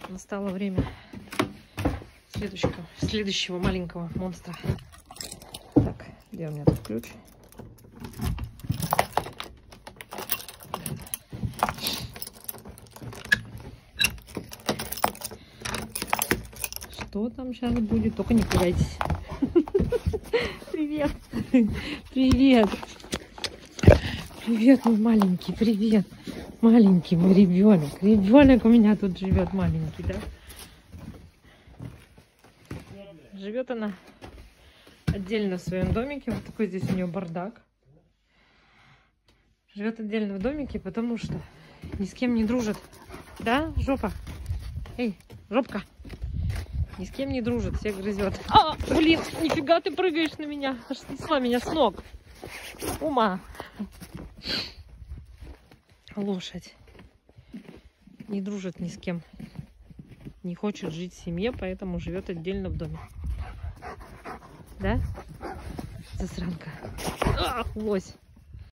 Настало время следующего маленького монстра. Так, где у меня тут ключ? Что там сейчас будет? Только не пугайтесь. Привет. Привет. Привет, мой маленький. Привет. Маленький мой ребенок. Ребенок у меня тут живет маленький, да? Живет она отдельно в своем домике. Вот такой здесь у нее бардак. Живет отдельно в домике, потому что ни с кем не дружит. Да, жопа? Эй, жопка. Ни с кем не дружит, всех грызет. А, блин, нифига ты прыгаешь на меня. Аж снесла меня с ног. Ума. Лошадь. Не дружит ни с кем. Не хочет жить в семье, поэтому живет отдельно в доме. Да? Засранка. Ах, лось.